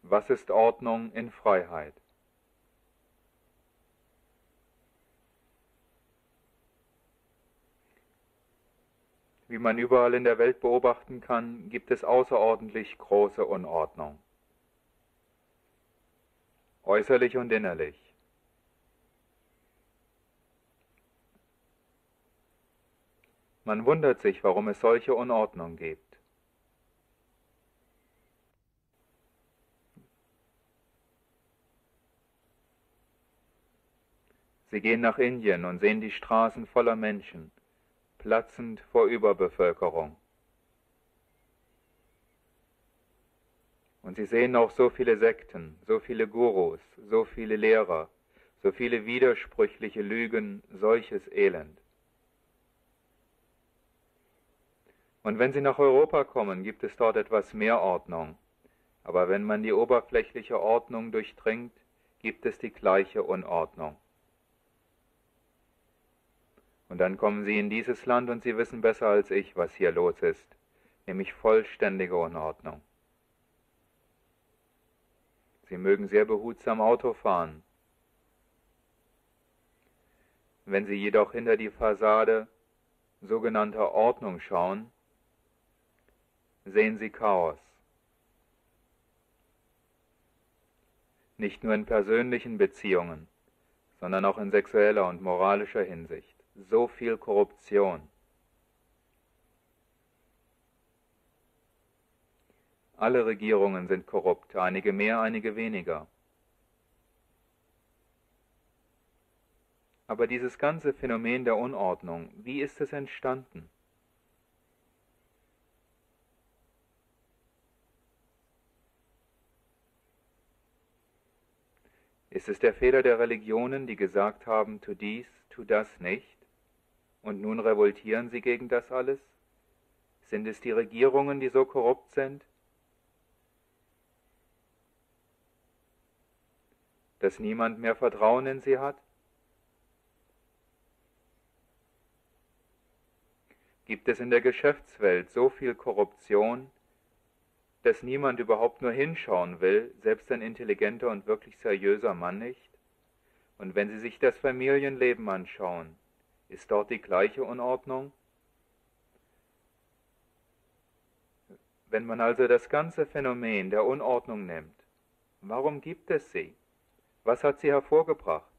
Was ist Ordnung in Freiheit? Wie man überall in der Welt beobachten kann, gibt es außerordentlich große Unordnung, äußerlich und innerlich. Man wundert sich, warum es solche Unordnung gibt. Sie gehen nach Indien und sehen die Straßen voller Menschen, platzend vor Überbevölkerung. Und sie sehen auch so viele Sekten, so viele Gurus, so viele Lehrer, so viele widersprüchliche Lügen, solches Elend. Und wenn sie nach Europa kommen, gibt es dort etwas mehr Ordnung. Aber wenn man die oberflächliche Ordnung durchdringt, gibt es die gleiche Unordnung. Und dann kommen sie in dieses Land und sie wissen besser als ich, was hier los ist, nämlich vollständige Unordnung. Sie mögen sehr behutsam Auto fahren. Wenn sie jedoch hinter die Fassade sogenannter Ordnung schauen, sehen sie Chaos. Nicht nur in persönlichen Beziehungen, sondern auch in sexueller und moralischer Hinsicht. So viel Korruption. Alle Regierungen sind korrupt, einige mehr, einige weniger. Aber dieses ganze Phänomen der Unordnung, wie ist es entstanden? Ist es der Fehler der Religionen, die gesagt haben, tu dies, tu das nicht? Und nun revoltieren sie gegen das alles? Sind es die Regierungen, die so korrupt sind? Dass niemand mehr Vertrauen in sie hat? Gibt es in der Geschäftswelt so viel Korruption, dass niemand überhaupt nur hinschauen will, selbst ein intelligenter und wirklich seriöser Mann nicht? Und wenn Sie sich das Familienleben anschauen, ist dort die gleiche Unordnung? Wenn man also das ganze Phänomen der Unordnung nimmt, warum gibt es sie? Was hat sie hervorgebracht?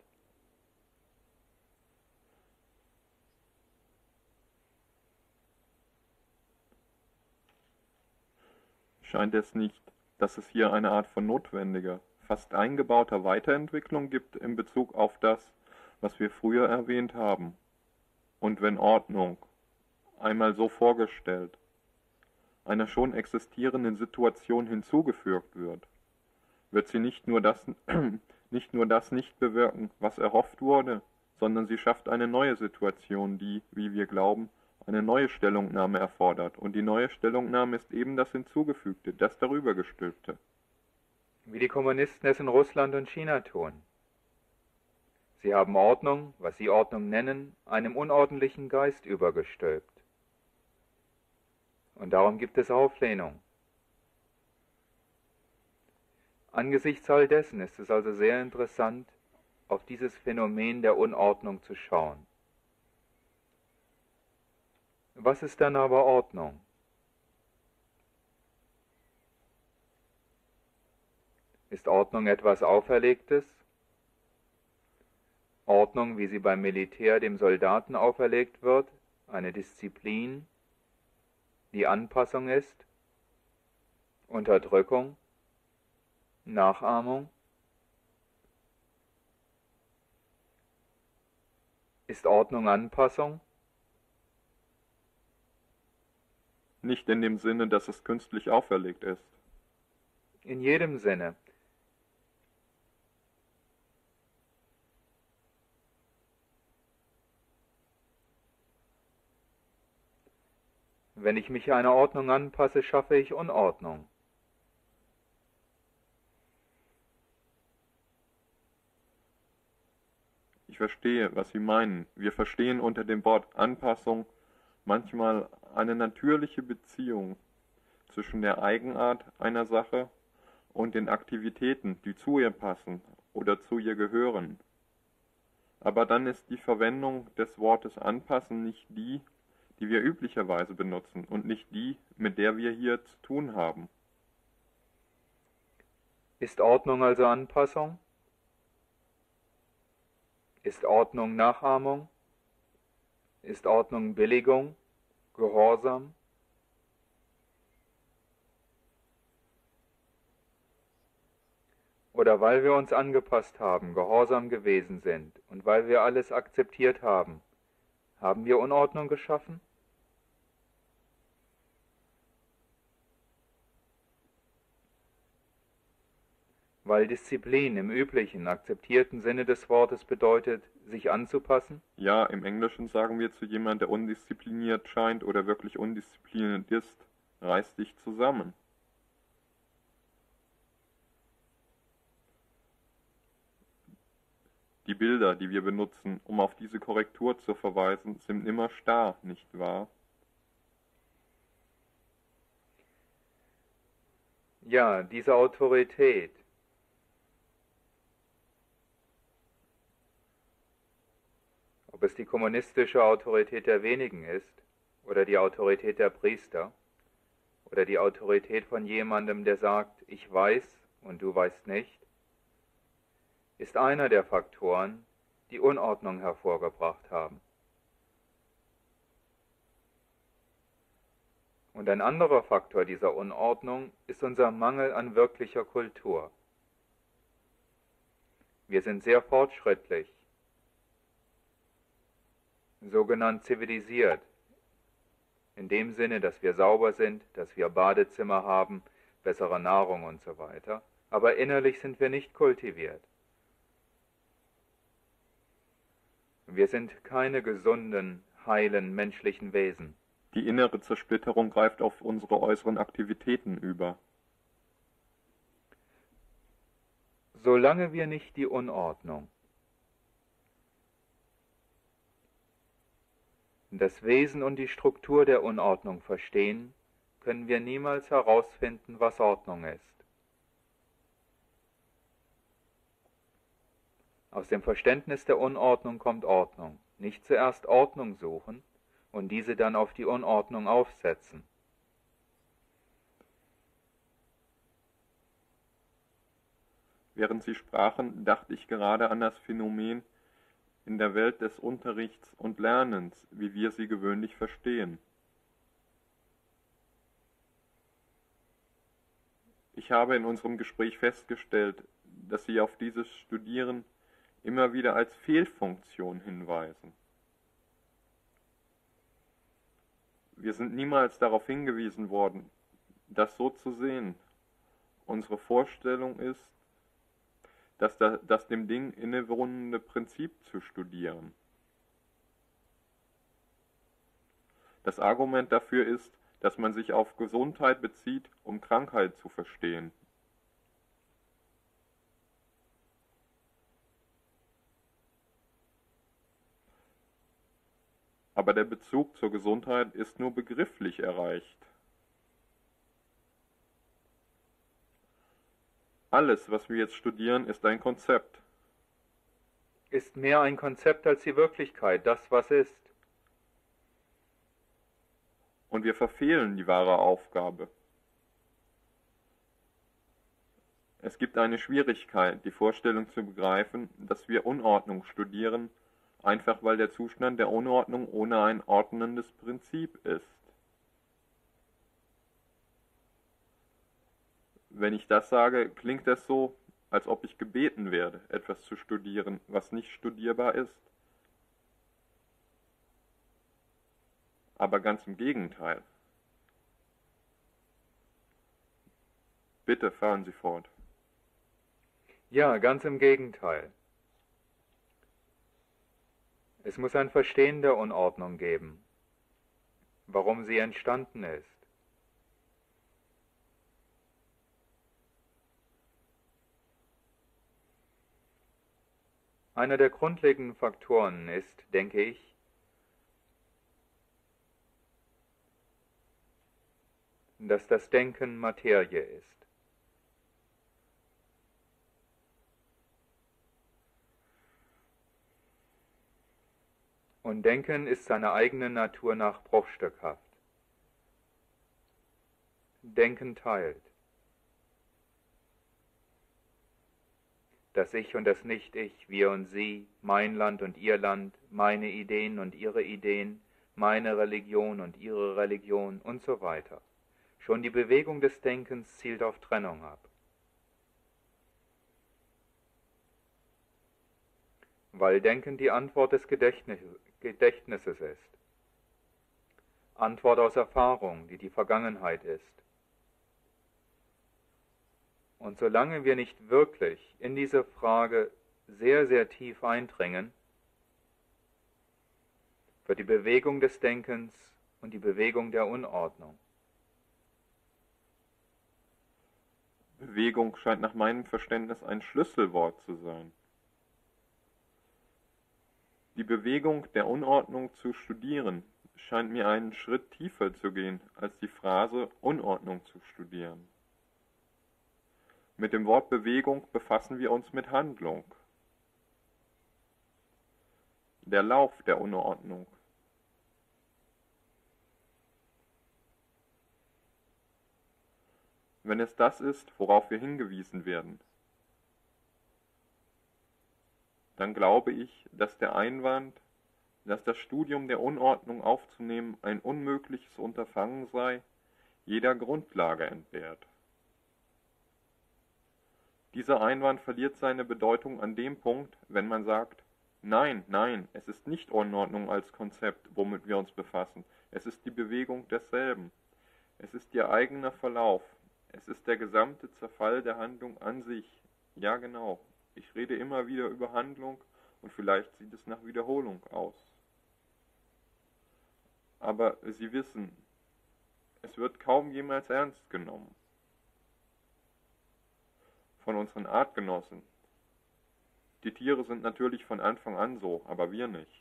Scheint es nicht, dass es hier eine Art von notwendiger, fast eingebauter Weiterentwicklung gibt in Bezug auf das, was wir früher erwähnt haben? Und wenn Ordnung, einmal so vorgestellt, einer schon existierenden Situation hinzugefügt wird sie nicht nur das nicht bewirken, was erhofft wurde, sondern sie schafft eine neue Situation, die, wie wir glauben, eine neue Stellungnahme erfordert. Und die neue Stellungnahme ist eben das Hinzugefügte, das Darübergestülpte. Wie die Kommunisten es in Russland und China tun. Sie haben Ordnung, was sie Ordnung nennen, einem unordentlichen Geist übergestülpt. Und darum gibt es Auflehnung. Angesichts all dessen ist es also sehr interessant, auf dieses Phänomen der Unordnung zu schauen. Was ist dann aber Ordnung? Ist Ordnung etwas Auferlegtes? Ordnung, wie sie beim Militär dem Soldaten auferlegt wird, eine Disziplin, die Anpassung ist, Unterdrückung, Nachahmung? Ist Ordnung Anpassung? Nicht in dem Sinne, dass es künstlich auferlegt ist. In jedem Sinne. Wenn ich mich einer Ordnung anpasse, schaffe ich Unordnung. Ich verstehe, was Sie meinen. Wir verstehen unter dem Wort Anpassung manchmal eine natürliche Beziehung zwischen der Eigenart einer Sache und den Aktivitäten, die zu ihr passen oder zu ihr gehören. Aber dann ist die Verwendung des Wortes anpassen nicht die, die wir üblicherweise benutzen und nicht die, mit der wir hier zu tun haben. Ist Ordnung also Anpassung? Ist Ordnung Nachahmung? Ist Ordnung Billigung, Gehorsam? Oder weil wir uns angepasst haben, gehorsam gewesen sind und weil wir alles akzeptiert haben, haben wir Unordnung geschaffen? Weil Disziplin im üblichen, akzeptierten Sinne des Wortes bedeutet, sich anzupassen? Ja, im Englischen sagen wir zu jemandem, der undiszipliniert scheint oder wirklich undiszipliniert ist, reiß dich zusammen. Die Bilder, die wir benutzen, um auf diese Korrektur zu verweisen, sind immer starr, nicht wahr? Ja, diese Autorität, ob es die kommunistische Autorität der wenigen ist, oder die Autorität der Priester, oder die Autorität von jemandem, der sagt, ich weiß und du weißt nicht, ist einer der Faktoren, die Unordnung hervorgebracht haben. Und ein anderer Faktor dieser Unordnung ist unser Mangel an wirklicher Kultur. Wir sind sehr fortschrittlich, sogenannt zivilisiert, in dem Sinne, dass wir sauber sind, dass wir Badezimmer haben, bessere Nahrung und so weiter, aber innerlich sind wir nicht kultiviert. Wir sind keine gesunden, heilen menschlichen Wesen. Die innere Zersplitterung greift auf unsere äußeren Aktivitäten über. Solange wir nicht die Unordnung, das Wesen und die Struktur der Unordnung verstehen, können wir niemals herausfinden, was Ordnung ist. Aus dem Verständnis der Unordnung kommt Ordnung. Nicht zuerst Ordnung suchen und diese dann auf die Unordnung aufsetzen. Während Sie sprachen, dachte ich gerade an das Phänomen in der Welt des Unterrichts und Lernens, wie wir sie gewöhnlich verstehen. Ich habe in unserem Gespräch festgestellt, dass Sie auf dieses Studieren immer wieder als Fehlfunktion hinweisen. Wir sind niemals darauf hingewiesen worden, das so zu sehen. Unsere Vorstellung ist, das dem Ding innewohnende Prinzip zu studieren. Das Argument dafür ist, dass man sich auf Gesundheit bezieht, um Krankheit zu verstehen. Aber der Bezug zur Gesundheit ist nur begrifflich erreicht. Alles, was wir jetzt studieren, ist ein Konzept. Ist mehr ein Konzept als die Wirklichkeit, das, was ist. Und wir verfehlen die wahre Aufgabe. Es gibt eine Schwierigkeit, die Vorstellung zu begreifen, dass wir Unordnung studieren, einfach weil der Zustand der Unordnung ohne ein ordnendes Prinzip ist. Wenn ich das sage, klingt es so, als ob ich gebeten werde, etwas zu studieren, was nicht studierbar ist. Aber ganz im Gegenteil. Bitte fahren Sie fort. Ja, ganz im Gegenteil. Es muss ein Verstehen der Unordnung geben, warum sie entstanden ist. Einer der grundlegenden Faktoren ist, denke ich, dass das Denken Materie ist. Und Denken ist seiner eigenen Natur nach bruchstückhaft. Denken teilt. Das Ich und das Nicht-Ich, wir und sie, mein Land und ihr Land, meine Ideen und ihre Ideen, meine Religion und ihre Religion und so weiter. Schon die Bewegung des Denkens zielt auf Trennung ab. Weil Denken die Antwort des Gedächtnisses ist. Antwort aus Erfahrung, die die Vergangenheit ist. Und solange wir nicht wirklich in diese Frage sehr, sehr tief eindringen, wird die Bewegung des Denkens und die Bewegung der Unordnung. Bewegung scheint nach meinem Verständnis ein Schlüsselwort zu sein. Die Bewegung der Unordnung zu studieren, scheint mir einen Schritt tiefer zu gehen, als die Phrase Unordnung zu studieren. Mit dem Wort Bewegung befassen wir uns mit Handlung. Der Lauf der Unordnung. Wenn es das ist, worauf wir hingewiesen werden, dann glaube ich, dass der Einwand, dass das Studium der Unordnung aufzunehmen ein unmögliches Unterfangen sei, jeder Grundlage entbehrt. Dieser Einwand verliert seine Bedeutung an dem Punkt, wenn man sagt, nein, nein, es ist nicht Unordnung als Konzept, womit wir uns befassen, es ist die Bewegung desselben, es ist ihr eigener Verlauf, es ist der gesamte Zerfall der Handlung an sich, ja genau. Ich rede immer wieder über Handlung und vielleicht sieht es nach Wiederholung aus. Aber Sie wissen, es wird kaum jemals ernst genommen. Von unseren Artgenossen. Die Tiere sind natürlich von Anfang an so, aber wir nicht.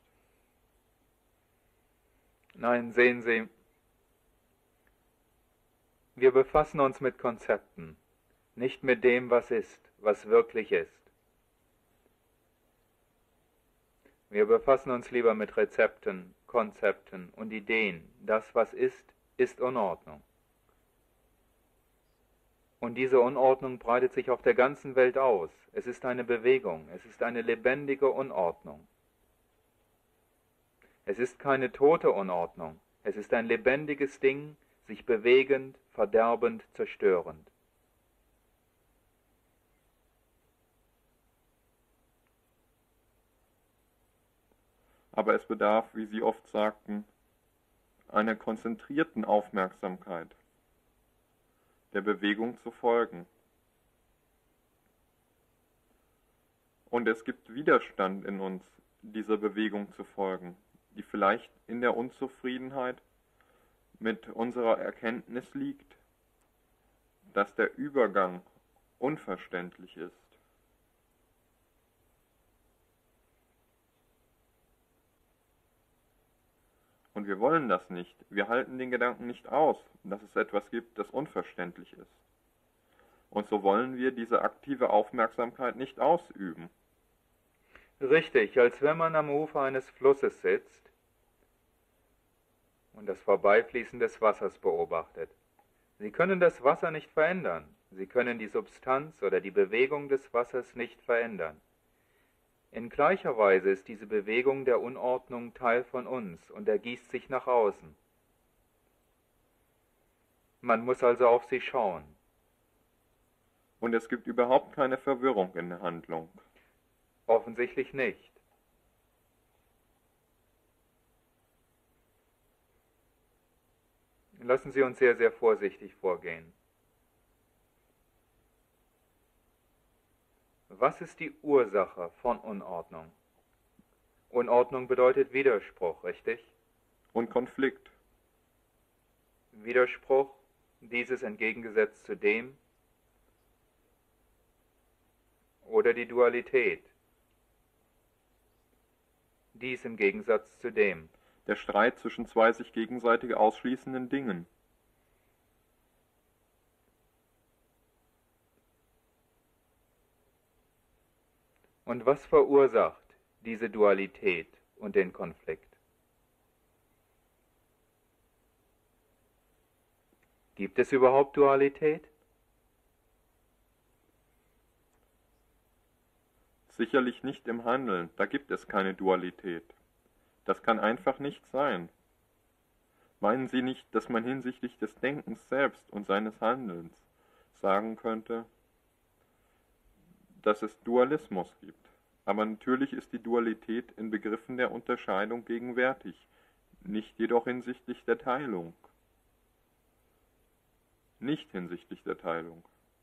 Nein, sehen Sie, wir befassen uns mit Konzepten, nicht mit dem, was ist, was wirklich ist. Wir befassen uns lieber mit Rezepten, Konzepten und Ideen. Das, was ist, ist Unordnung. Und diese Unordnung breitet sich auf der ganzen Welt aus. Es ist eine Bewegung, es ist eine lebendige Unordnung. Es ist keine tote Unordnung, es ist ein lebendiges Ding, sich bewegend, verderbend, zerstörend. Aber es bedarf, wie Sie oft sagten, einer konzentrierten Aufmerksamkeit, der Bewegung zu folgen. Und es gibt Widerstand in uns, dieser Bewegung zu folgen, die vielleicht in der Unzufriedenheit mit unserer Erkenntnis liegt, dass der Übergang unverständlich ist. Und wir wollen das nicht. Wir halten den Gedanken nicht aus, dass es etwas gibt, das unverständlich ist. Und so wollen wir diese aktive Aufmerksamkeit nicht ausüben. Richtig, als wenn man am Ufer eines Flusses sitzt und das Vorbeifließen des Wassers beobachtet. Sie können das Wasser nicht verändern. Sie können die Substanz oder die Bewegung des Wassers nicht verändern. In gleicher Weise ist diese Bewegung der Unordnung Teil von uns und ergießt sich nach außen. Man muss also auf sie schauen. Und es gibt überhaupt keine Verwirrung in der Handlung. Offensichtlich nicht. Lassen Sie uns sehr, sehr vorsichtig vorgehen. Was ist die Ursache von Unordnung? Unordnung bedeutet Widerspruch, richtig? Und Konflikt. Widerspruch, dieses entgegengesetzt zu dem, oder die Dualität, dies im Gegensatz zu dem. Der Streit zwischen zwei sich gegenseitig ausschließenden Dingen. Und was verursacht diese Dualität und den Konflikt? Gibt es überhaupt Dualität? Sicherlich nicht im Handeln, da gibt es keine Dualität. Das kann einfach nicht sein. Meinen Sie nicht, dass man hinsichtlich des Denkens selbst und seines Handelns sagen könnte, dass es Dualismus gibt? Aber natürlich ist die Dualität in Begriffen der Unterscheidung gegenwärtig, nicht jedoch hinsichtlich der Teilung. Nicht hinsichtlich der Teilung.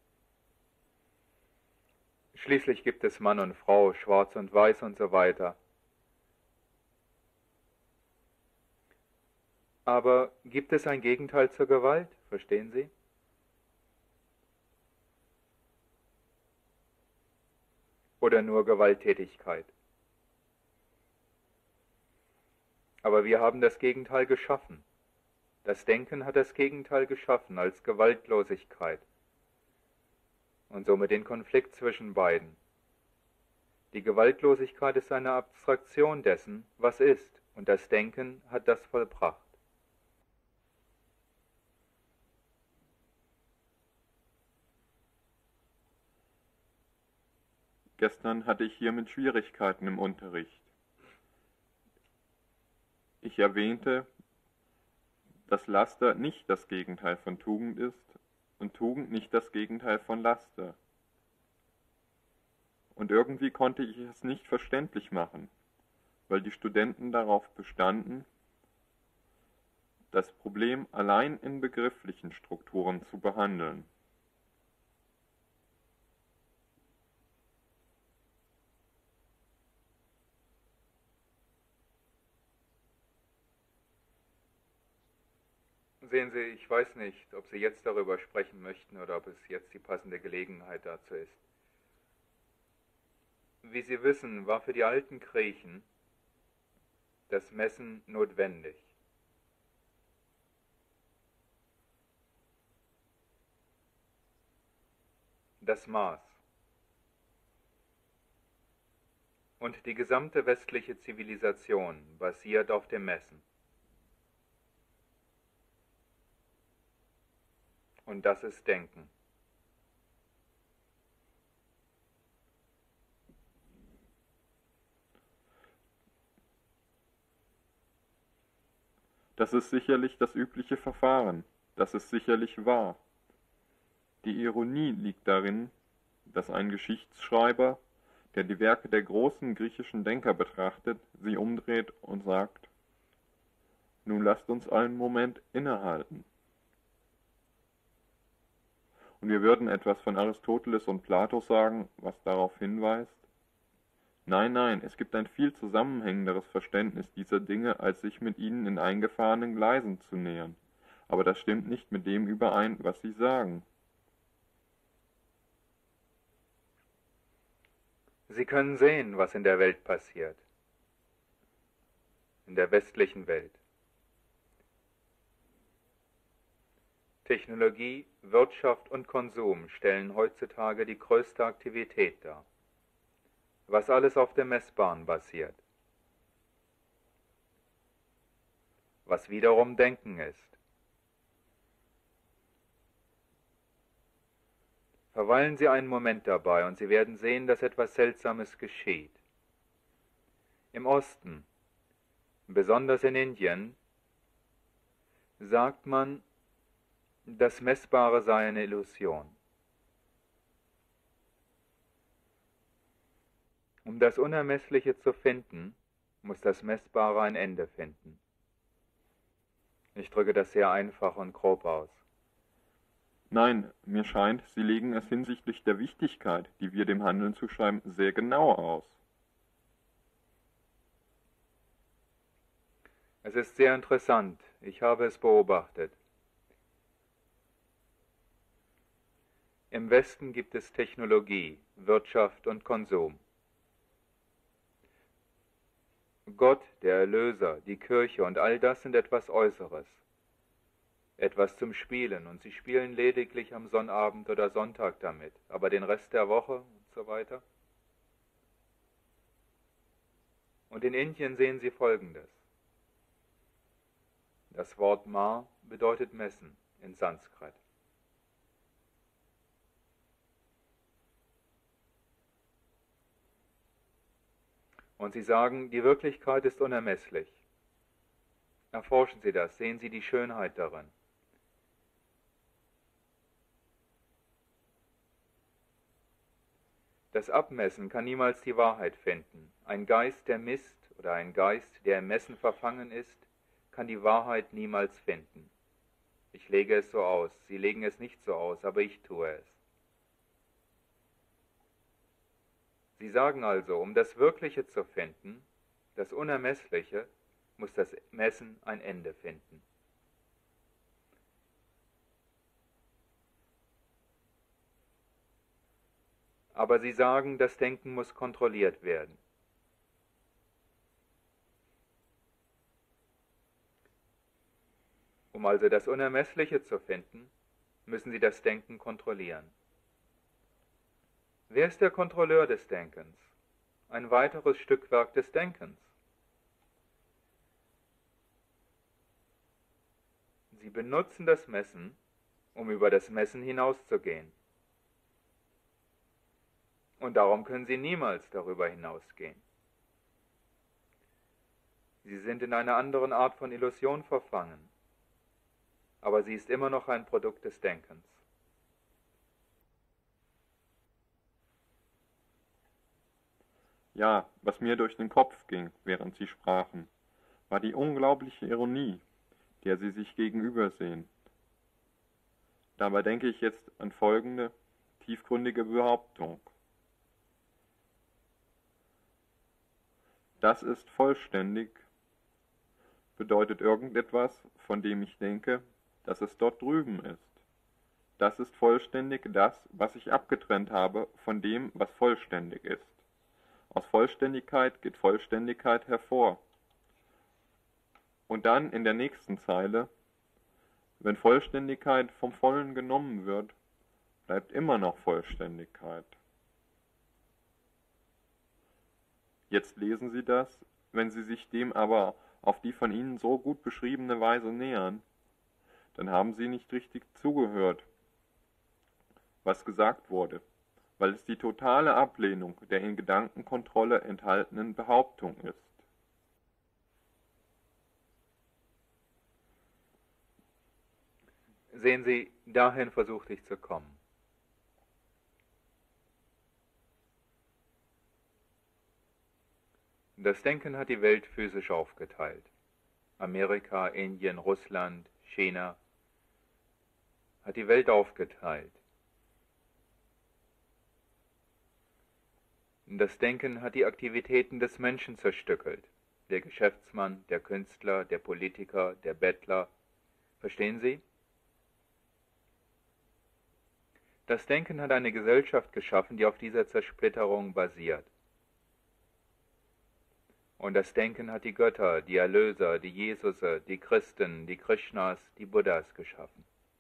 Schließlich gibt es Mann und Frau, Schwarz und Weiß und so weiter. Aber gibt es ein Gegenteil zur Gewalt? Verstehen Sie? Oder nur Gewalttätigkeit? Aber wir haben das Gegenteil geschaffen. Das Denken hat das Gegenteil geschaffen als Gewaltlosigkeit und somit den Konflikt zwischen beiden. Die Gewaltlosigkeit ist eine Abstraktion dessen, was ist, und das Denken hat das vollbracht. Gestern hatte ich hiermit Schwierigkeiten im Unterricht. Ich erwähnte, dass Laster nicht das Gegenteil von Tugend ist und Tugend nicht das Gegenteil von Laster. Und irgendwie konnte ich es nicht verständlich machen, weil die Studenten darauf bestanden, das Problem allein in begrifflichen Strukturen zu behandeln. Sehen Sie, ich weiß nicht, ob Sie jetzt darüber sprechen möchten oder ob es jetzt die passende Gelegenheit dazu ist. Wie Sie wissen, war für die alten Griechen das Messen notwendig. Das Maß. Und die gesamte westliche Zivilisation basiert auf dem Messen. Und das ist Denken. Das ist sicherlich das übliche Verfahren, das ist sicherlich wahr. Die Ironie liegt darin, dass ein Geschichtsschreiber, der die Werke der großen griechischen Denker betrachtet, sie umdreht und sagt, nun lasst uns einen Moment innehalten. Und wir würden etwas von Aristoteles und Plato sagen, was darauf hinweist, nein, nein, es gibt ein viel zusammenhängenderes Verständnis dieser Dinge, als sich mit ihnen in eingefahrenen Gleisen zu nähern. Aber das stimmt nicht mit dem überein, was sie sagen. Sie können sehen, was in der Welt passiert, in der westlichen Welt. Technologie, Wirtschaft und Konsum stellen heutzutage die größte Aktivität dar, was alles auf der Messbaren basiert, was wiederum Denken ist. Verweilen Sie einen Moment dabei und Sie werden sehen, dass etwas Seltsames geschieht. Im Osten, besonders in Indien, sagt man, das Messbare sei eine Illusion. Um das Unermessliche zu finden, muss das Messbare ein Ende finden. Ich drücke das sehr einfach und grob aus. Nein, mir scheint, Sie legen es hinsichtlich der Wichtigkeit, die wir dem Handeln zuschreiben, sehr genau aus. Es ist sehr interessant, ich habe es beobachtet. Im Westen gibt es Technologie, Wirtschaft und Konsum. Gott, der Erlöser, die Kirche und all das sind etwas Äußeres, etwas zum Spielen, und sie spielen lediglich am Sonnabend oder Sonntag damit, aber den Rest der Woche und so weiter. Und in Indien sehen Sie Folgendes. Das Wort Ma bedeutet messen in Sanskrit. Und Sie sagen, die Wirklichkeit ist unermesslich. Erforschen Sie das, sehen Sie die Schönheit darin. Das Abmessen kann niemals die Wahrheit finden. Ein Geist, der misst, oder ein Geist, der im Messen verfangen ist, kann die Wahrheit niemals finden. Ich lege es so aus, Sie legen es nicht so aus, aber ich tue es. Sie sagen also, um das Wirkliche zu finden, das Unermessliche, muss das Messen ein Ende finden. Aber Sie sagen, das Denken muss kontrolliert werden. Um also das Unermessliche zu finden, müssen Sie das Denken kontrollieren. Wer ist der Kontrolleur des Denkens? Ein weiteres Stückwerk des Denkens. Sie benutzen das Messen, um über das Messen hinauszugehen. Und darum können Sie niemals darüber hinausgehen. Sie sind in einer anderen Art von Illusion verfangen, aber sie ist immer noch ein Produkt des Denkens. Ja, was mir durch den Kopf ging, während Sie sprachen, war die unglaubliche Ironie, der Sie sich gegenübersehen. Dabei denke ich jetzt an folgende tiefgründige Behauptung. Das ist vollständig bedeutet irgendetwas, von dem ich denke, dass es dort drüben ist. Das ist vollständig das, was ich abgetrennt habe von dem, was vollständig ist. Aus Vollständigkeit geht Vollständigkeit hervor. Und dann in der nächsten Zeile, wenn Vollständigkeit vom Vollen genommen wird, bleibt immer noch Vollständigkeit. Jetzt lesen Sie das, wenn Sie sich dem aber auf die von Ihnen so gut beschriebene Weise nähern, dann haben Sie nicht richtig zugehört, was gesagt wurde, weil es die totale Ablehnung der in Gedankenkontrolle enthaltenen Behauptung ist. Sehen Sie, dahin versuchte ich zu kommen. Das Denken hat die Welt physisch aufgeteilt. Amerika, Indien, Russland, China hat die Welt aufgeteilt. Das Denken hat die Aktivitäten des Menschen zerstückelt. Der Geschäftsmann, der Künstler, der Politiker, der Bettler. Verstehen Sie? Das Denken hat eine Gesellschaft geschaffen, die auf dieser Zersplitterung basiert. Und das Denken hat die Götter, die Erlöser, die Jesusse, die Christen, die Krishnas, die Buddhas geschaffen.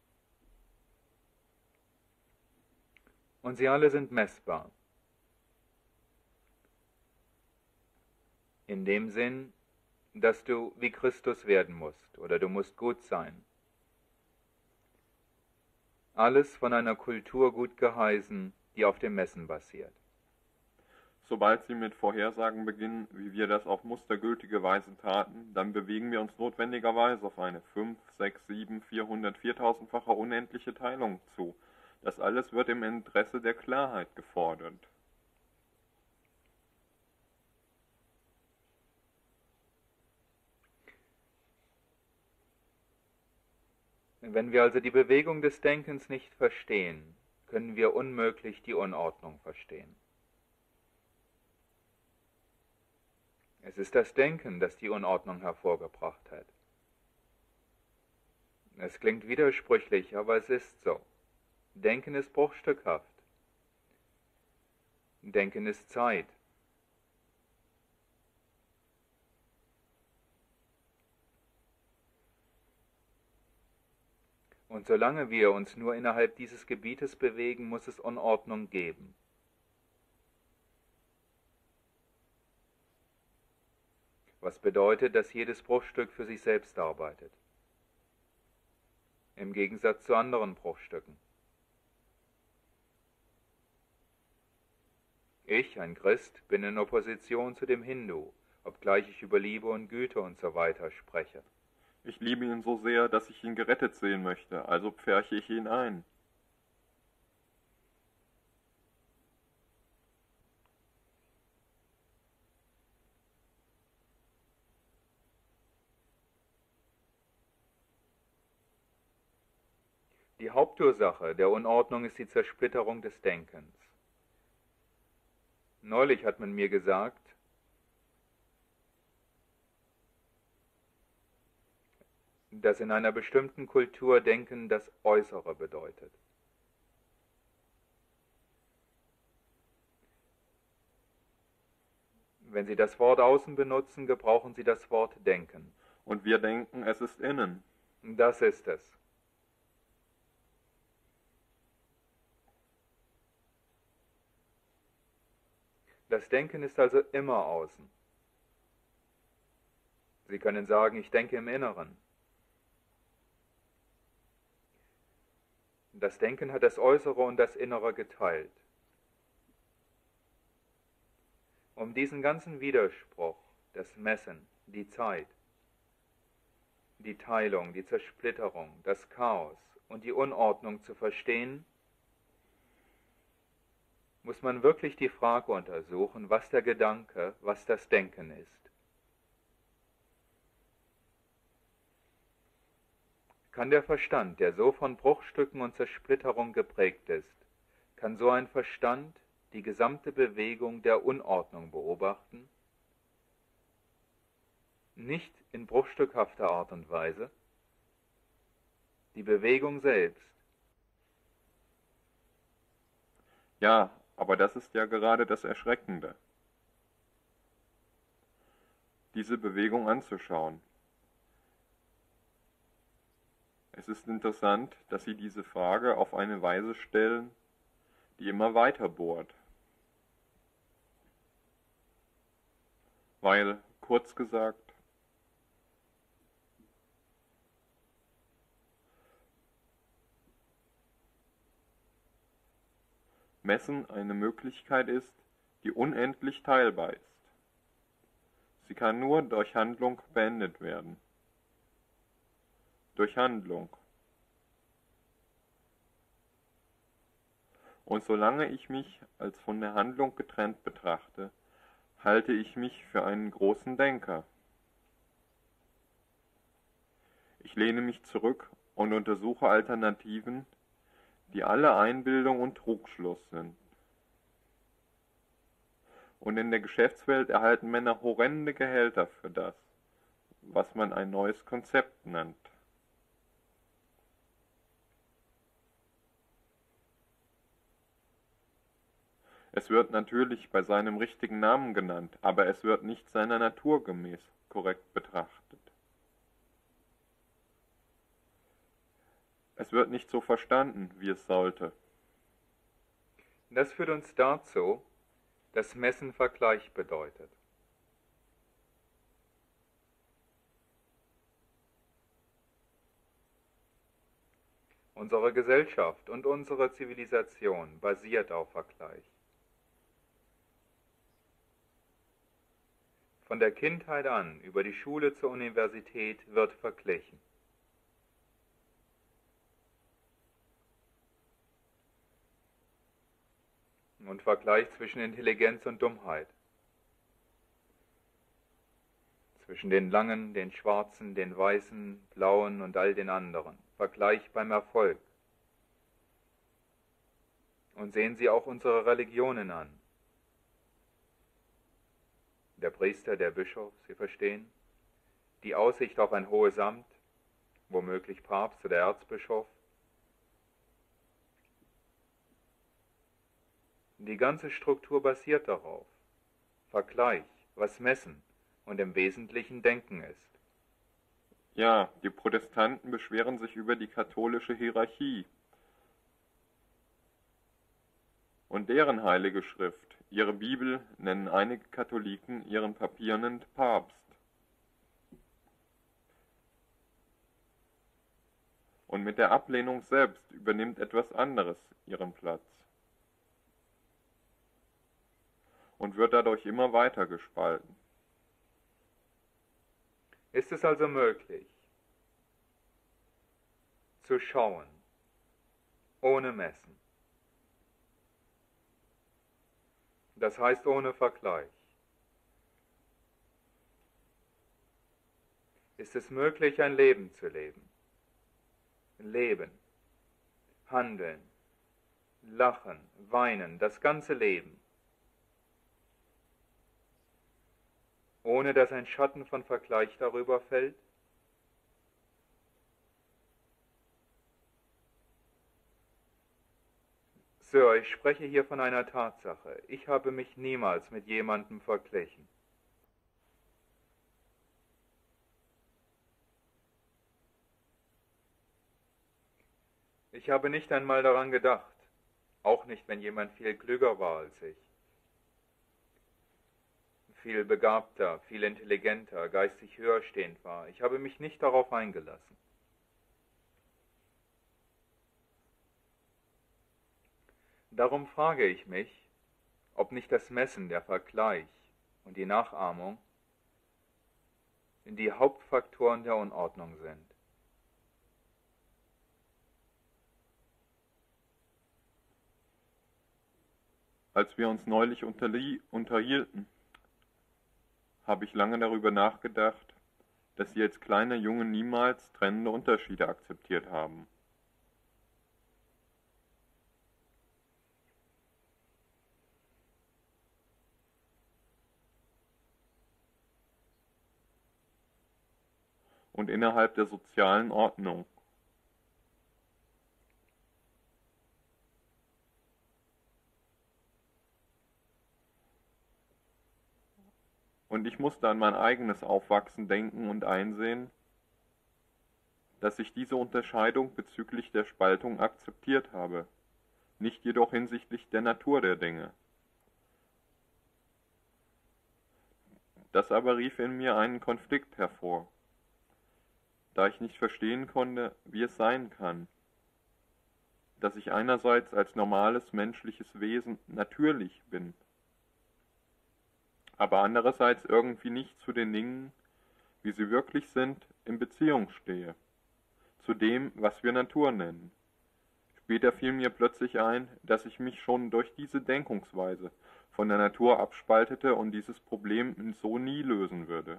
Und sie alle sind messbar. In dem Sinn, dass du wie Christus werden musst oder du musst gut sein. Alles von einer Kultur gut geheißen, die auf dem Messen basiert. Sobald Sie mit Vorhersagen beginnen, wie wir das auf mustergültige Weise taten, dann bewegen wir uns notwendigerweise auf eine 5, 6, 7, 400, 4000-fache unendliche Teilung zu. Das alles wird im Interesse der Klarheit gefordert. Wenn wir also die Bewegung des Denkens nicht verstehen, können wir unmöglich die Unordnung verstehen. Es ist das Denken, das die Unordnung hervorgebracht hat. Es klingt widersprüchlich, aber es ist so. Denken ist bruchstückhaft. Denken ist Zeit. Und solange wir uns nur innerhalb dieses Gebietes bewegen, muss es Unordnung geben. Was bedeutet, dass jedes Bruchstück für sich selbst arbeitet. Im Gegensatz zu anderen Bruchstücken. Ich, ein Christ, bin in Opposition zu dem Hindu, obgleich ich über Liebe und Güte und so weiter spreche. Ich liebe ihn so sehr, dass ich ihn gerettet sehen möchte, also pferche ich ihn ein. Die Hauptursache der Unordnung ist die Zersplitterung des Denkens. Neulich hat man mir gesagt, dass in einer bestimmten Kultur Denken das Äußere bedeutet. Wenn Sie das Wort außen benutzen, gebrauchen Sie das Wort Denken. Und wir denken, es ist innen. Das ist es. Das Denken ist also immer außen. Sie können sagen, ich denke im Inneren. Das Denken hat das Äußere und das Innere geteilt. Um diesen ganzen Widerspruch, das Messen, die Zeit, die Teilung, die Zersplitterung, das Chaos und die Unordnung zu verstehen, muss man wirklich die Frage untersuchen, was der Gedanke, was das Denken ist. Kann der Verstand, der so von Bruchstücken und Zersplitterung geprägt ist, kann so ein Verstand die gesamte Bewegung der Unordnung beobachten? Nicht in bruchstückhafter Art und Weise. Die Bewegung selbst. Ja, aber das ist ja gerade das Erschreckende, diese Bewegung anzuschauen. Es ist interessant, dass Sie diese Frage auf eine Weise stellen, die immer weiter bohrt. Weil, kurz gesagt, Messen eine Möglichkeit ist, die unendlich teilbar ist. Sie kann nur durch Handlung beendet werden. Durch Handlung. Und solange ich mich als von der Handlung getrennt betrachte, halte ich mich für einen großen Denker. Ich lehne mich zurück und untersuche Alternativen, die alle Einbildung und Trugschluss sind. Und in der Geschäftswelt erhalten Männer horrende Gehälter für das, was man ein neues Konzept nennt. Es wird natürlich bei seinem richtigen Namen genannt, aber es wird nicht seiner Natur gemäß korrekt betrachtet. Es wird nicht so verstanden, wie es sollte. Das führt uns dazu, dass Messen Vergleich bedeutet. Unsere Gesellschaft und unsere Zivilisation basiert auf Vergleich. Von der Kindheit an über die Schule zur Universität wird verglichen. Und Vergleich zwischen Intelligenz und Dummheit. Zwischen den Langen, den Schwarzen, den Weißen, Blauen und all den anderen. Vergleich beim Erfolg. Und sehen Sie auch unsere Religionen an. Der Priester, der Bischof, Sie verstehen? Die Aussicht auf ein hohes Amt, womöglich Papst oder Erzbischof. Die ganze Struktur basiert darauf. Vergleich, was Messen und im Wesentlichen Denken ist. Ja, die Protestanten beschweren sich über die katholische Hierarchie und deren heilige Schrift. Ihre Bibel nennen einige Katholiken ihren papierenden Papst. Und mit der Ablehnung selbst übernimmt etwas anderes ihren Platz. und wird dadurch immer weiter gespalten. Ist es also möglich, zu schauen, ohne Messen? Das heißt ohne Vergleich. Ist es möglich, ein Leben zu leben? Leben, handeln, lachen, weinen, das ganze Leben, ohne dass ein Schatten von Vergleich darüber fällt? Sir, ich spreche hier von einer Tatsache. Ich habe mich niemals mit jemandem verglichen. Ich habe nicht einmal daran gedacht, auch nicht, wenn jemand viel klüger war als ich, viel begabter, viel intelligenter, geistig höher stehend war. Ich habe mich nicht darauf eingelassen. Darum frage ich mich, ob nicht das Messen, der Vergleich und die Nachahmung die Hauptfaktoren der Unordnung sind. Als wir uns neulich unterhielten, habe ich lange darüber nachgedacht, dass Sie als kleiner Junge niemals trennende Unterschiede akzeptiert haben. Und innerhalb der sozialen Ordnung. Und ich musste an mein eigenes Aufwachsen denken und einsehen, dass ich diese Unterscheidung bezüglich der Spaltung akzeptiert habe, nicht jedoch hinsichtlich der Natur der Dinge. Das aber rief in mir einen Konflikt hervor, da ich nicht verstehen konnte, wie es sein kann, dass ich einerseits als normales menschliches Wesen natürlich bin, aber andererseits irgendwie nicht zu den Dingen, wie sie wirklich sind, in Beziehung stehe, zu dem, was wir Natur nennen. Später fiel mir plötzlich ein, dass ich mich schon durch diese Denkungsweise von der Natur abspaltete und dieses Problem so nie lösen würde.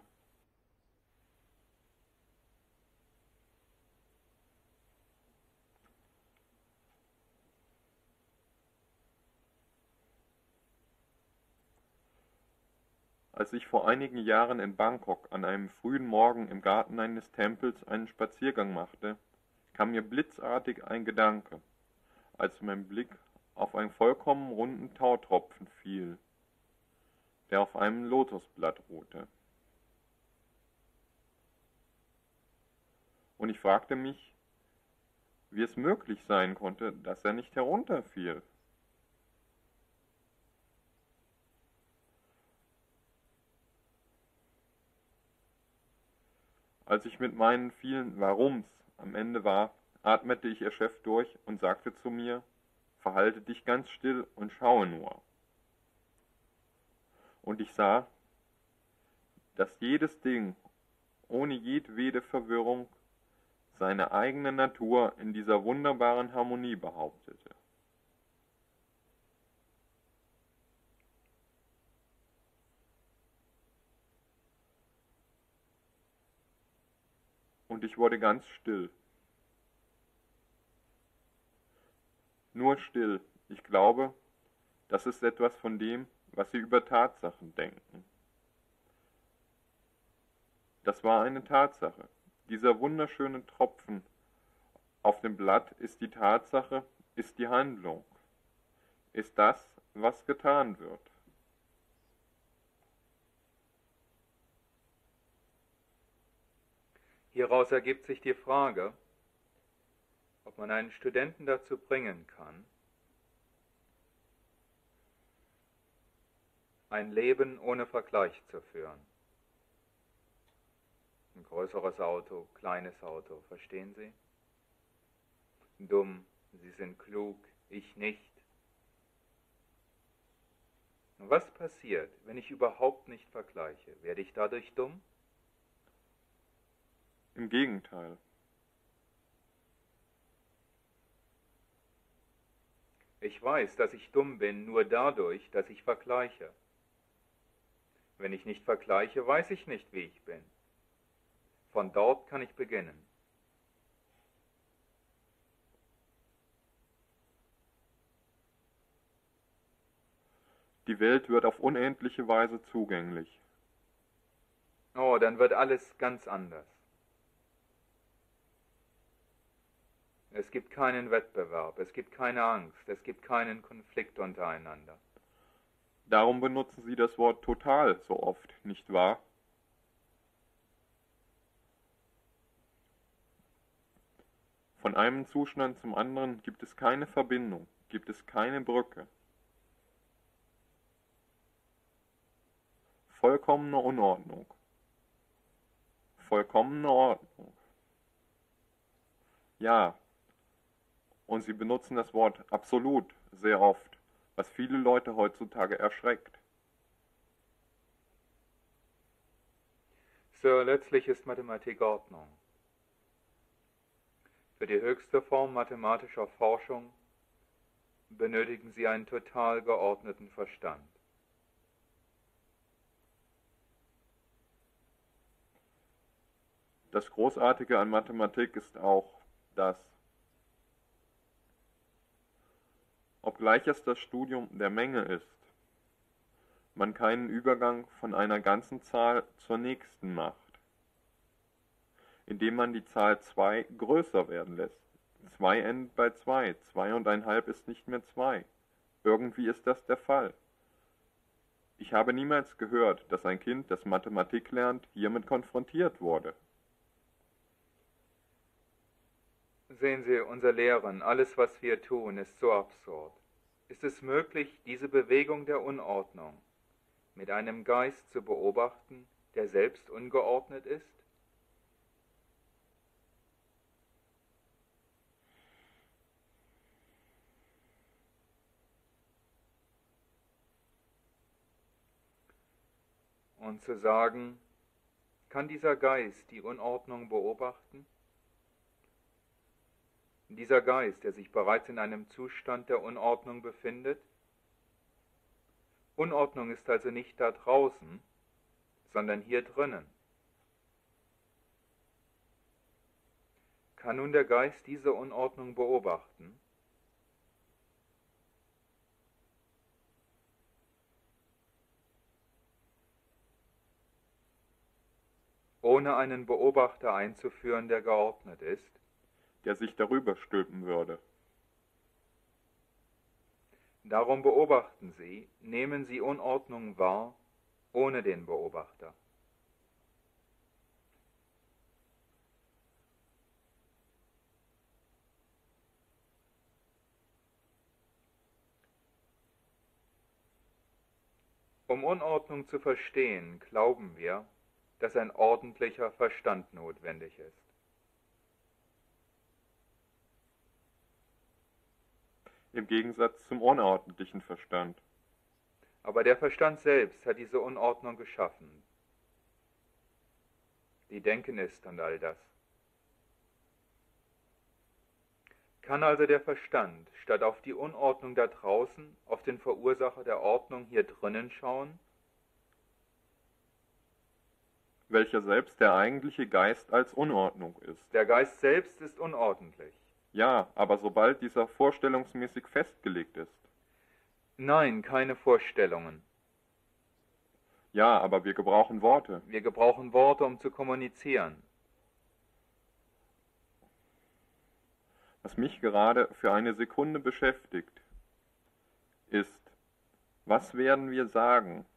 Als ich vor einigen Jahren in Bangkok an einem frühen Morgen im Garten eines Tempels einen Spaziergang machte, kam mir blitzartig ein Gedanke, als mein Blick auf einen vollkommen runden Tautropfen fiel, der auf einem Lotusblatt ruhte. Und ich fragte mich, wie es möglich sein konnte, dass er nicht herunterfiel. Als ich mit meinen vielen Warums am Ende war, atmete ich erschöpft durch und sagte zu mir, verhalte dich ganz still und schaue nur. Und ich sah, dass jedes Ding ohne jedwede Verwirrung seine eigene Natur in dieser wunderbaren Harmonie behauptete. Und ich wurde ganz still. Nur still. Ich glaube, das ist etwas von dem, was Sie über Tatsachen denken. Das war eine Tatsache. Dieser wunderschöne Tropfen auf dem Blatt ist die Tatsache, ist die Handlung, ist das, was getan wird. Hieraus ergibt sich die Frage, ob man einen Studenten dazu bringen kann, ein Leben ohne Vergleich zu führen. Ein größeres Auto, kleines Auto, verstehen Sie? Dumm, Sie sind klug, ich nicht. Was passiert, wenn ich überhaupt nicht vergleiche? Werde ich dadurch dumm? Im Gegenteil. Ich weiß, dass ich dumm bin, nur dadurch, dass ich vergleiche. Wenn ich nicht vergleiche, weiß ich nicht, wie ich bin. Von dort kann ich beginnen. Die Welt wird auf unendliche Weise zugänglich. Oh, dann wird alles ganz anders. Es gibt keinen Wettbewerb, es gibt keine Angst, es gibt keinen Konflikt untereinander. Darum benutzen Sie das Wort total so oft, nicht wahr? Von einem Zustand zum anderen gibt es keine Verbindung, gibt es keine Brücke. Vollkommene Unordnung. Vollkommene Ordnung. Ja, und Sie benutzen das Wort absolut sehr oft, was viele Leute heutzutage erschreckt. Sir, letztlich ist Mathematik Ordnung. Für die höchste Form mathematischer Forschung benötigen Sie einen total geordneten Verstand. Das Großartige an Mathematik ist auch, dass, obgleich es das Studium der Menge ist, man keinen Übergang von einer ganzen Zahl zur nächsten macht, indem man die Zahl 2 größer werden lässt. 2 endet bei 2, 2,5 ist nicht mehr 2. Irgendwie ist das der Fall. Ich habe niemals gehört, dass ein Kind, das Mathematik lernt, hiermit konfrontiert wurde. Sehen Sie, unser Lehren, alles, was wir tun, ist so absurd. Ist es möglich, diese Bewegung der Unordnung mit einem Geist zu beobachten, der selbst ungeordnet ist? Und zu sagen, kann dieser Geist die Unordnung beobachten? Dieser Geist, der sich bereits in einem Zustand der Unordnung befindet? Unordnung ist also nicht da draußen, sondern hier drinnen. Kann nun der Geist diese Unordnung beobachten? Ohne einen Beobachter einzuführen, der geordnet ist? Der sich darüber stülpen würde. Darum beobachten Sie, nehmen Sie Unordnung wahr, ohne den Beobachter. Um Unordnung zu verstehen, glauben wir, dass ein ordentlicher Verstand notwendig ist. Im Gegensatz zum unordentlichen Verstand. Aber der Verstand selbst hat diese Unordnung geschaffen. Die Denken ist und all das. Kann also der Verstand statt auf die Unordnung da draußen auf den Verursacher der Ordnung hier drinnen schauen? Welcher selbst der eigentliche Geist als Unordnung ist. Der Geist selbst ist unordentlich. Ja, aber sobald dieser vorstellungsmäßig festgelegt ist. Nein, keine Vorstellungen. Ja, aber wir gebrauchen Worte. Wir gebrauchen Worte, um zu kommunizieren. Was mich gerade für eine Sekunde beschäftigt, ist, was werden wir sagen,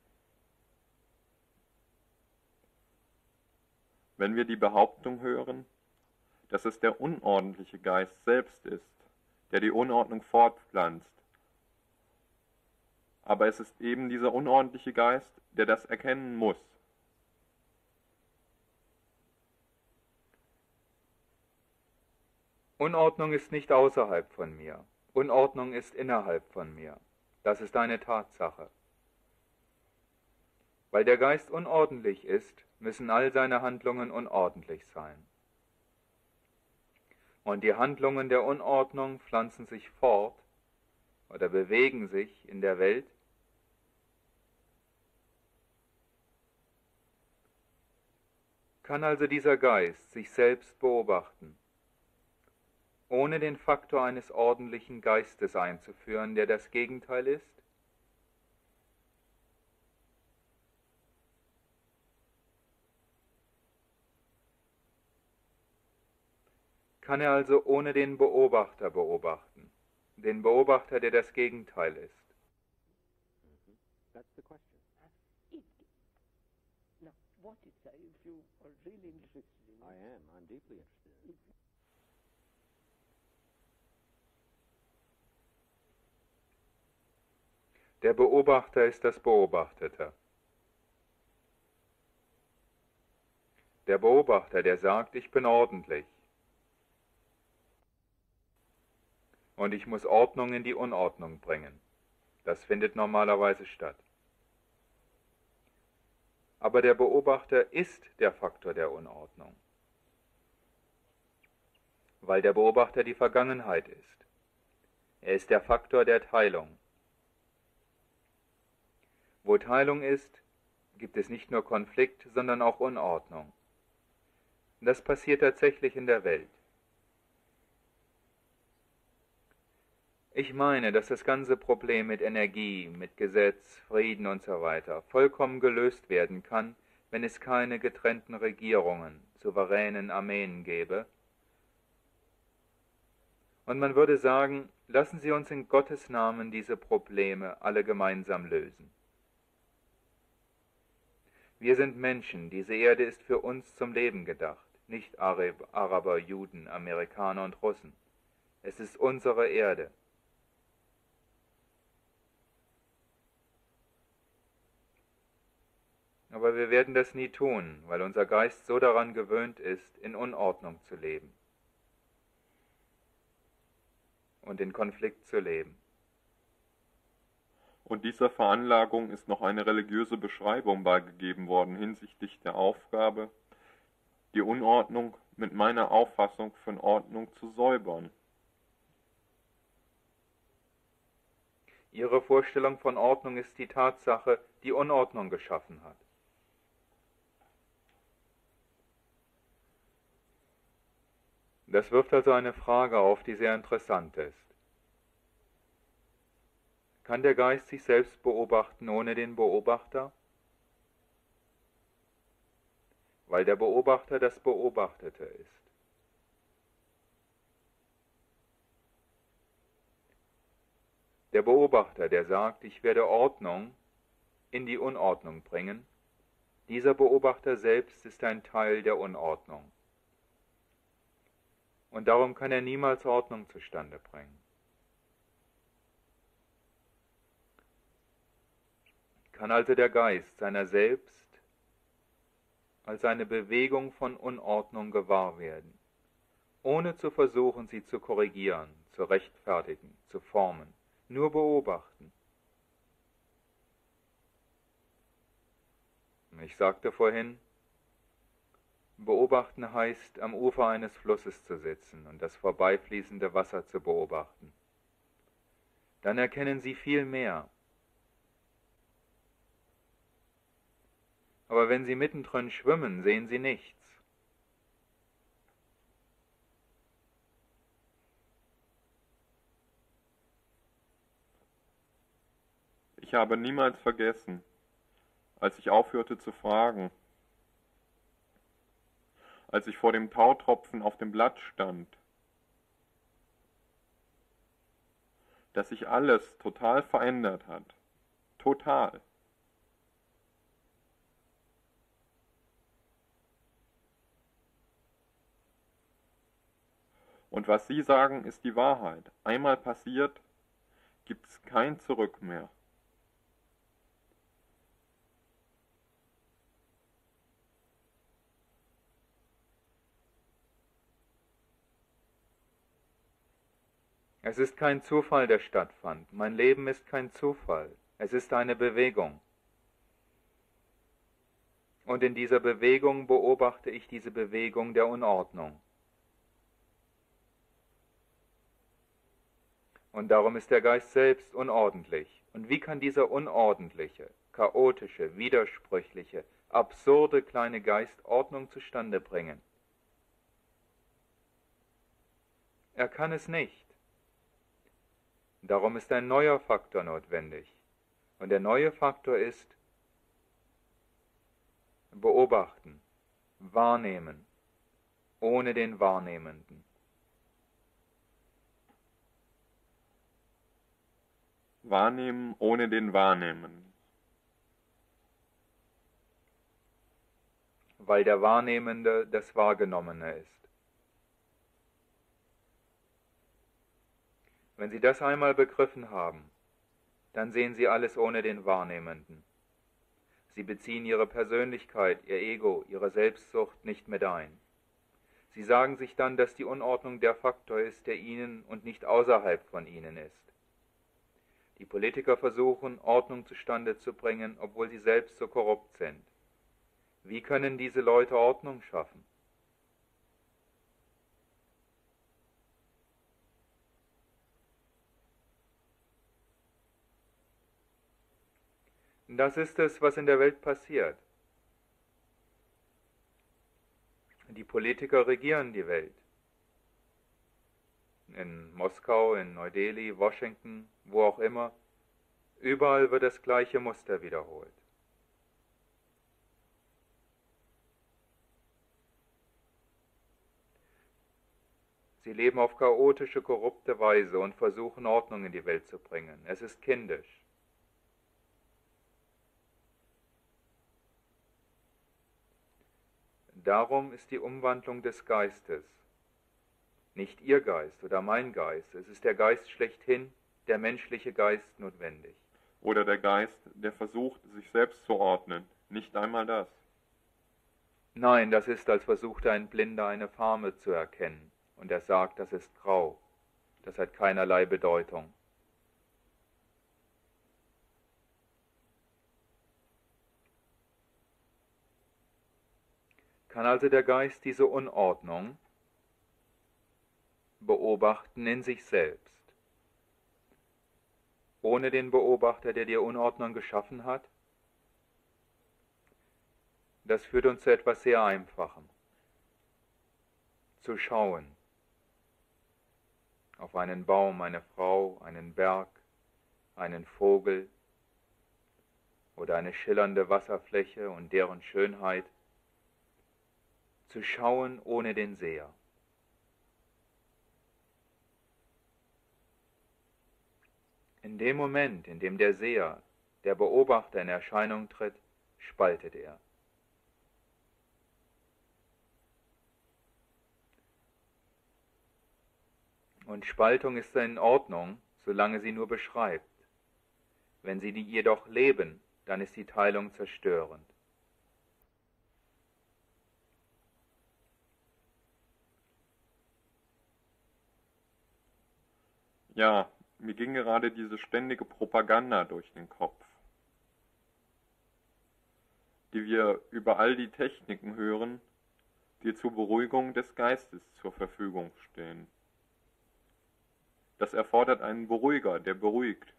wenn wir die Behauptung hören, dass es der unordentliche Geist selbst ist, der die Unordnung fortpflanzt. Aber es ist eben dieser unordentliche Geist, der das erkennen muss. Unordnung ist nicht außerhalb von mir. Unordnung ist innerhalb von mir. Das ist eine Tatsache. Weil der Geist unordentlich ist, müssen all seine Handlungen unordentlich sein. Und die Handlungen der Unordnung pflanzen sich fort oder bewegen sich in der Welt. Kann also dieser Geist sich selbst beobachten, ohne den Faktor eines ordentlichen Geistes einzuführen, der das Gegenteil ist? Kann er also ohne den Beobachter beobachten, den Beobachter, der das Gegenteil ist? That's the question. Now, what is if you are really interested in it? I am. I'm deeply interested. Der Beobachter ist das Beobachtete. Der Beobachter, der sagt, ich bin ordentlich. Und ich muss Ordnung in die Unordnung bringen. Das findet normalerweise statt. Aber der Beobachter ist der Faktor der Unordnung, weil der Beobachter die Vergangenheit ist. Er ist der Faktor der Teilung. Wo Teilung ist, gibt es nicht nur Konflikt, sondern auch Unordnung. Das passiert tatsächlich in der Welt. Ich meine, dass das ganze Problem mit Energie, mit Gesetz, Frieden und so weiter vollkommen gelöst werden kann, wenn es keine getrennten Regierungen, souveränen Armeen gäbe. Und man würde sagen, lassen Sie uns in Gottes Namen diese Probleme alle gemeinsam lösen. Wir sind Menschen, diese Erde ist für uns zum Leben gedacht, nicht Araber, Juden, Amerikaner und Russen. Es ist unsere Erde. Aber wir werden das nie tun, weil unser Geist so daran gewöhnt ist, in Unordnung zu leben und in Konflikt zu leben. Und dieser Veranlagung ist noch eine religiöse Beschreibung beigegeben worden hinsichtlich der Aufgabe, die Unordnung mit meiner Auffassung von Ordnung zu säubern. Ihre Vorstellung von Ordnung ist die Tatsache, die Unordnung geschaffen hat. Das wirft also eine Frage auf, die sehr interessant ist. Kann der Geist sich selbst beobachten ohne den Beobachter? Weil der Beobachter das Beobachtete ist. Der Beobachter, der sagt, ich werde Ordnung in die Unordnung bringen, dieser Beobachter selbst ist ein Teil der Unordnung. Und darum kann er niemals Ordnung zustande bringen. Kann also der Geist seiner selbst als eine Bewegung von Unordnung gewahr werden, ohne zu versuchen, sie zu korrigieren, zu rechtfertigen, zu formen, nur beobachten. Ich sagte vorhin, beobachten heißt, am Ufer eines Flusses zu sitzen und das vorbeifließende Wasser zu beobachten. Dann erkennen Sie viel mehr. Aber wenn Sie mittendrin schwimmen, sehen Sie nichts. Ich habe niemals vergessen, als ich aufhörte zu fragen, als ich vor dem Tautropfen auf dem Blatt stand, dass sich alles total verändert hat. Total. Und was Sie sagen, ist die Wahrheit. Einmal passiert, gibt's kein Zurück mehr. Es ist kein Zufall, der stattfand. Mein Leben ist kein Zufall. Es ist eine Bewegung. Und in dieser Bewegung beobachte ich diese Bewegung der Unordnung. Und darum ist der Geist selbst unordentlich. Und wie kann dieser unordentliche, chaotische, widersprüchliche, absurde kleine Geist Ordnung zustande bringen? Er kann es nicht. Darum ist ein neuer Faktor notwendig. Und der neue Faktor ist beobachten, wahrnehmen, ohne den Wahrnehmenden. Wahrnehmen ohne den Wahrnehmenden. Weil der Wahrnehmende das Wahrgenommene ist. Wenn Sie das einmal begriffen haben, dann sehen Sie alles ohne den Wahrnehmenden. Sie beziehen Ihre Persönlichkeit, Ihr Ego, Ihre Selbstsucht nicht mit ein. Sie sagen sich dann, dass die Unordnung der Faktor ist, der Ihnen und nicht außerhalb von Ihnen ist. Die Politiker versuchen, Ordnung zustande zu bringen, obwohl sie selbst so korrupt sind. Wie können diese Leute Ordnung schaffen? Das ist es, was in der Welt passiert. Die Politiker regieren die Welt. In Moskau, in Neu-Delhi, Washington, wo auch immer, überall wird das gleiche Muster wiederholt. Sie leben auf chaotische, korrupte Weise und versuchen Ordnung in die Welt zu bringen. Es ist kindisch. Darum ist die Umwandlung des Geistes nicht Ihr Geist oder mein Geist, es ist der Geist schlechthin, der menschliche Geist notwendig. Oder der Geist, der versucht, sich selbst zu ordnen. Nicht einmal das. Nein, das ist, als versuchte ein Blinder eine Farbe zu erkennen, und er sagt, das ist grau, das hat keinerlei Bedeutung. Kann also der Geist diese Unordnung beobachten in sich selbst, ohne den Beobachter, der die Unordnung geschaffen hat? Das führt uns zu etwas sehr Einfachem. Zu schauen auf einen Baum, eine Frau, einen Berg, einen Vogel oder eine schillernde Wasserfläche und deren Schönheit. Zu schauen ohne den Seher. In dem Moment, in dem der Seher, der Beobachter in Erscheinung tritt, spaltet er. Und Spaltung ist in Ordnung, solange sie nur beschreibt. Wenn sie jedoch leben, dann ist die Teilung zerstörend. Ja, mir ging gerade diese ständige Propaganda durch den Kopf, die wir über all die Techniken hören, die zur Beruhigung des Geistes zur Verfügung stehen. Das erfordert einen Beruhiger, der beruhigt.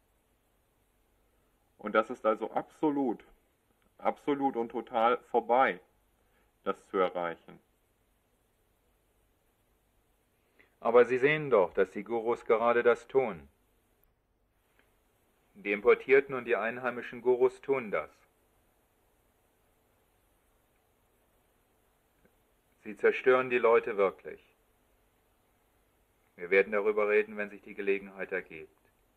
Und das ist also absolut und total vorbei, das zu erreichen. Aber Sie sehen doch, dass die Gurus gerade das tun. Die importierten und die einheimischen Gurus tun das. Sie zerstören die Leute wirklich. Wir werden darüber reden, wenn sich die Gelegenheit ergibt.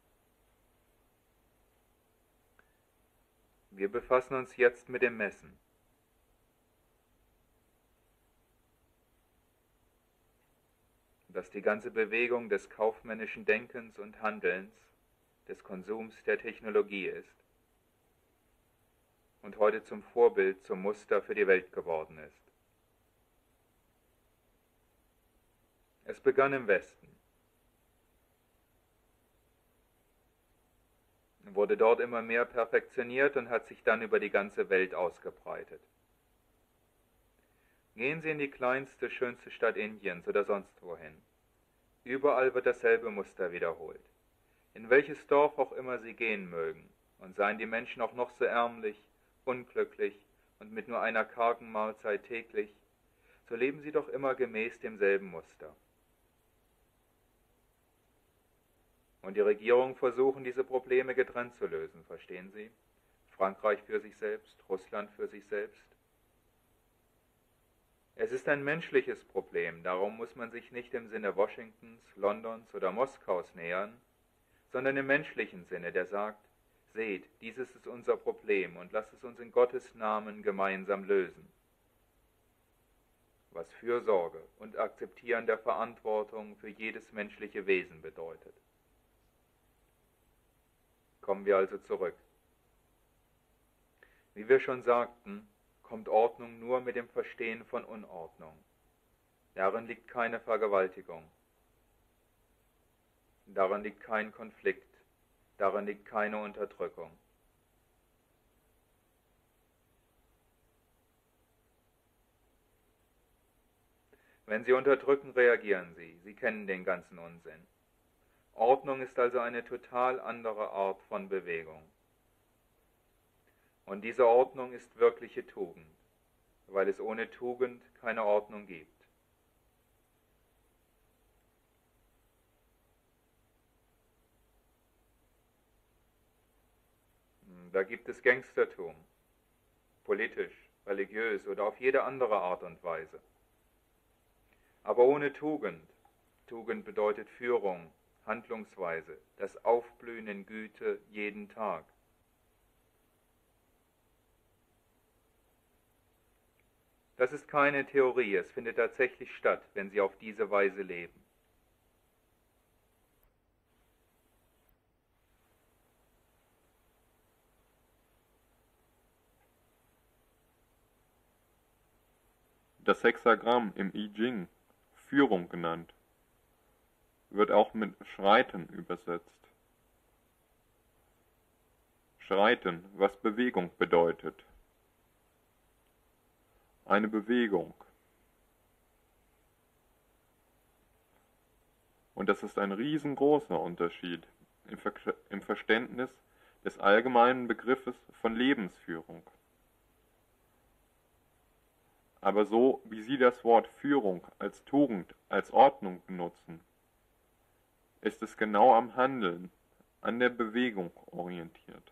Wir befassen uns jetzt mit dem Messen. Das die ganze Bewegung des kaufmännischen Denkens und Handelns, des Konsums der Technologie ist und heute zum Vorbild, zum Muster für die Welt geworden ist. Es begann im Westen, wurde dort immer mehr perfektioniert und hat sich dann über die ganze Welt ausgebreitet. Gehen Sie in die kleinste, schönste Stadt Indiens oder sonst wohin. Überall wird dasselbe Muster wiederholt. In welches Dorf auch immer Sie gehen mögen, und seien die Menschen auch noch so ärmlich, unglücklich und mit nur einer kargen Mahlzeit täglich, so leben sie doch immer gemäß demselben Muster. Und die Regierungen versuchen, diese Probleme getrennt zu lösen, verstehen Sie? Frankreich für sich selbst, Russland für sich selbst. Es ist ein menschliches Problem, darum muss man sich nicht im Sinne Washingtons, Londons oder Moskaus nähern, sondern im menschlichen Sinne, der sagt, seht, dieses ist unser Problem und lasst es uns in Gottes Namen gemeinsam lösen. Was Fürsorge und Akzeptieren der Verantwortung für jedes menschliche Wesen bedeutet. Kommen wir also zurück. Wie wir schon sagten, kommt Ordnung nur mit dem Verstehen von Unordnung. Darin liegt keine Vergewaltigung. Darin liegt kein Konflikt. Darin liegt keine Unterdrückung. Wenn Sie unterdrücken, reagieren Sie. Sie kennen den ganzen Unsinn. Ordnung ist also eine total andere Art von Bewegung. Und diese Ordnung ist wirkliche Tugend, weil es ohne Tugend keine Ordnung gibt. Da gibt es Gangstertum, politisch, religiös oder auf jede andere Art und Weise. Aber ohne Tugend. Tugend bedeutet Führung, Handlungsweise, das Aufblühen in Güte jeden Tag. Das ist keine Theorie, es findet tatsächlich statt, wenn Sie auf diese Weise leben. Das Hexagramm im I Ching, Führung genannt, wird auch mit Schreiten übersetzt. Schreiten, was Bewegung bedeutet. Eine Bewegung. Und das ist ein riesengroßer Unterschied im Verständnis des allgemeinen Begriffes von Lebensführung. Aber so wie Sie das Wort Führung als Tugend, als Ordnung benutzen, ist es genau am Handeln, an der Bewegung orientiert.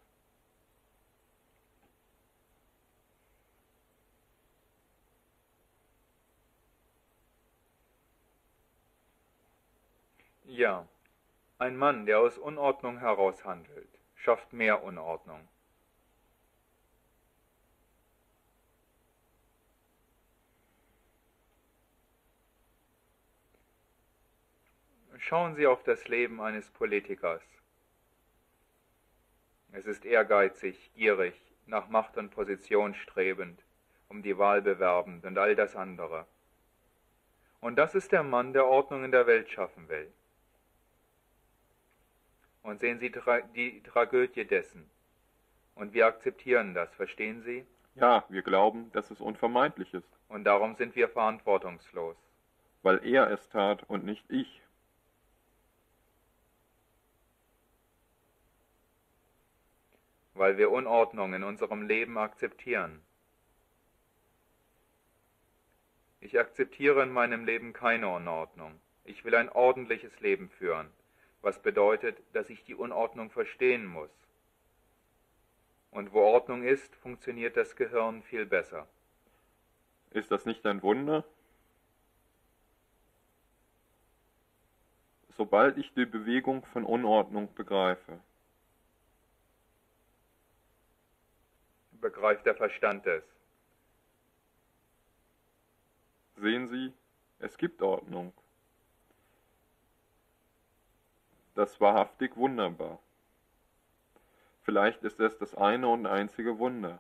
Ja, ein Mann, der aus Unordnung heraus handelt, schafft mehr Unordnung. Schauen Sie auf das Leben eines Politikers. Es ist ehrgeizig, gierig, nach Macht und Position strebend, um die Wahl bewerbend und all das andere. Und das ist der Mann, der Ordnung in der Welt schaffen will. Und sehen Sie die Tragödie dessen. Und wir akzeptieren das, verstehen Sie? Ja, wir glauben, dass es unvermeidlich ist. Und darum sind wir verantwortungslos. Weil er es tat und nicht ich. Weil wir Unordnung in unserem Leben akzeptieren. Ich akzeptiere in meinem Leben keine Unordnung. Ich will ein ordentliches Leben führen, was bedeutet, dass ich die Unordnung verstehen muss. Und wo Ordnung ist, funktioniert das Gehirn viel besser. Ist das nicht ein Wunder? Sobald ich die Bewegung von Unordnung begreife, begreift der Verstand es. sehen Sie, es gibt Ordnung. Das ist wahrhaftig wunderbar. Vielleicht ist es das eine und einzige Wunder.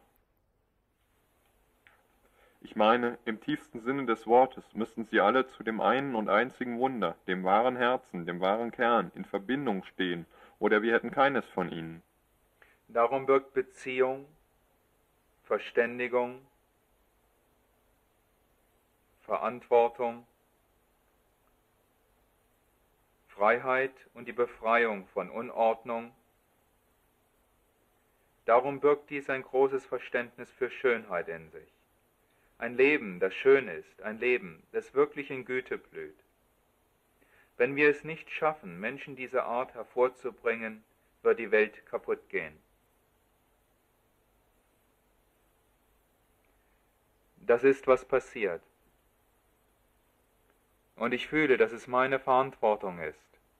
Ich meine, im tiefsten Sinne des Wortes müssten Sie alle zu dem einen und einzigen Wunder, dem wahren Herzen, dem wahren Kern, in Verbindung stehen, oder wir hätten keines von ihnen. Darum birgt Beziehung, Verständigung, Verantwortung, Freiheit und die Befreiung von Unordnung. Darum birgt dies ein großes Verständnis für Schönheit in sich. Ein Leben, das schön ist, ein Leben, das wirklich in Güte blüht. Wenn wir es nicht schaffen, Menschen dieser Art hervorzubringen, wird die Welt kaputt gehen. Das ist, was passiert. Und ich fühle, dass es meine Verantwortung ist.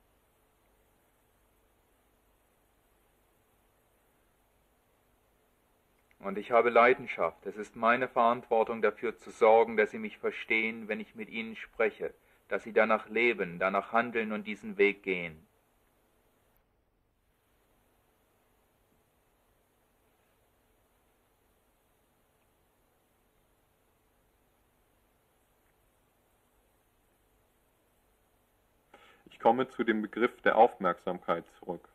Und ich habe Leidenschaft. Es ist meine Verantwortung, dafür zu sorgen, dass sie mich verstehen, wenn ich mit ihnen spreche, dass sie danach leben, danach handeln und diesen Weg gehen. Ich komme zu dem Begriff der Aufmerksamkeit zurück.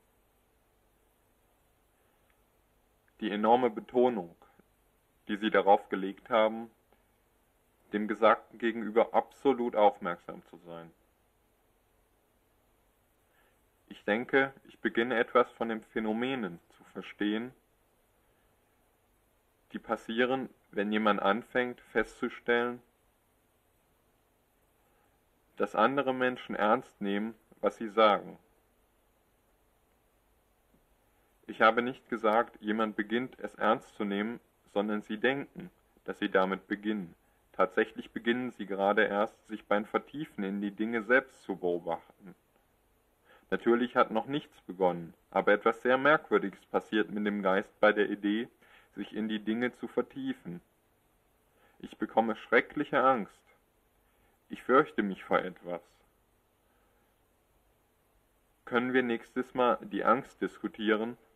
Die enorme Betonung, die Sie darauf gelegt haben, dem Gesagten gegenüber absolut aufmerksam zu sein. Ich denke, ich beginne etwas von den Phänomenen zu verstehen, die passieren, wenn jemand anfängt festzustellen, dass andere Menschen ernst nehmen, was sie sagen. Ich habe nicht gesagt, jemand beginnt es ernst zu nehmen, sondern sie denken, dass sie damit beginnen. Tatsächlich beginnen sie gerade erst, sich beim Vertiefen in die Dinge selbst zu beobachten. Natürlich hat noch nichts begonnen, aber etwas sehr Merkwürdiges passiert mit dem Geist bei der Idee, sich in die Dinge zu vertiefen. Ich bekomme schreckliche Angst. Ich fürchte mich vor etwas. Können wir nächstes Mal die Angst diskutieren,